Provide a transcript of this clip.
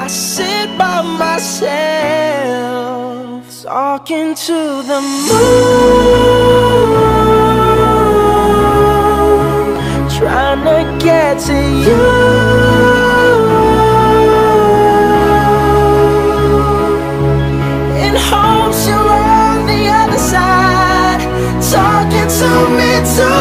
I sit by myself, talking to the moon, trying to get to you.